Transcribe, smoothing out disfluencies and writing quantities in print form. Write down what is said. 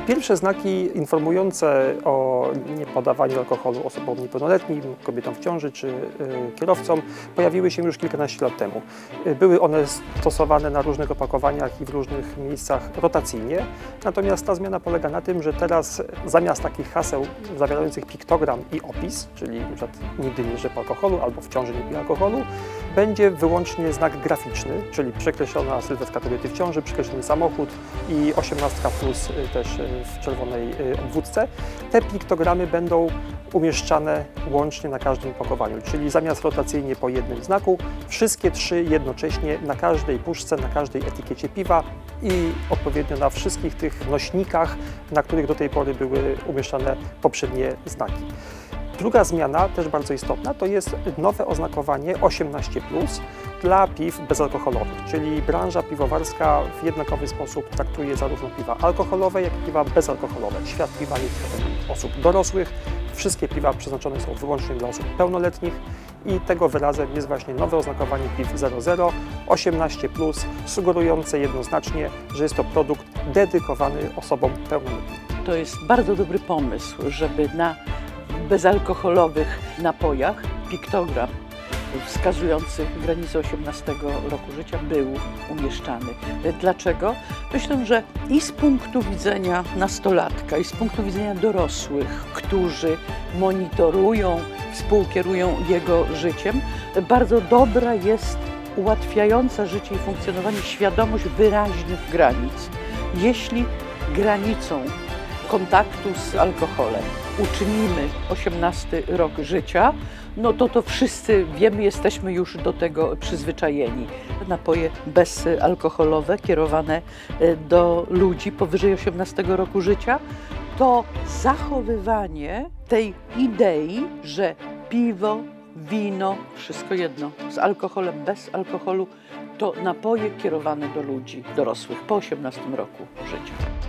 Pierwsze znaki informujące o niepodawaniu alkoholu osobom niepełnoletnim, kobietom w ciąży czy kierowcom pojawiły się już kilkanaście lat temu. Były one stosowane na różnych opakowaniach i w różnych miejscach rotacyjnie, natomiast ta zmiana polega na tym, że teraz zamiast takich haseł zawierających piktogram i opis, czyli np. nigdy nie jeżdżę po alkoholu albo w ciąży nie piję alkoholu, będzie wyłącznie znak graficzny, czyli przekreślona sylwetka kobiety w ciąży, przekreślony samochód i 18 plus też w czerwonej obwódce. Te piktogramy będą umieszczane łącznie na każdym opakowaniu, czyli zamiast rotacyjnie po jednym znaku, wszystkie trzy jednocześnie na każdej puszce, na każdej etykiecie piwa i odpowiednio na wszystkich tych nośnikach, na których do tej pory były umieszczane poprzednie znaki. Druga zmiana, też bardzo istotna, to jest nowe oznakowanie 18+ dla piw bezalkoholowych, czyli branża piwowarska w jednakowy sposób traktuje zarówno piwa alkoholowe, jak i piwa bezalkoholowe. Świat piwa jest osób dorosłych, wszystkie piwa przeznaczone są wyłącznie dla osób pełnoletnich i tego wyrazem jest właśnie nowe oznakowanie piw 00 18+, sugerujące jednoznacznie, że jest to produkt dedykowany osobom pełnoletnim. To jest bardzo dobry pomysł, żeby na bezalkoholowych napojach piktogram wskazujący granicę 18 roku życia był umieszczany. Dlaczego? Myślę, że i z punktu widzenia nastolatka, i z punktu widzenia dorosłych, którzy monitorują, współkierują jego życiem, bardzo dobra jest ułatwiająca życie i funkcjonowanie świadomość wyraźnych granic. Jeśli granicą kontaktu z alkoholem uczynimy 18 rok życia, no to wszyscy wiemy, jesteśmy już do tego przyzwyczajeni. Napoje bezalkoholowe kierowane do ludzi powyżej 18 roku życia to zachowywanie tej idei, że piwo, wino, wszystko jedno, z alkoholem, bez alkoholu, to napoje kierowane do ludzi dorosłych po 18 roku życia.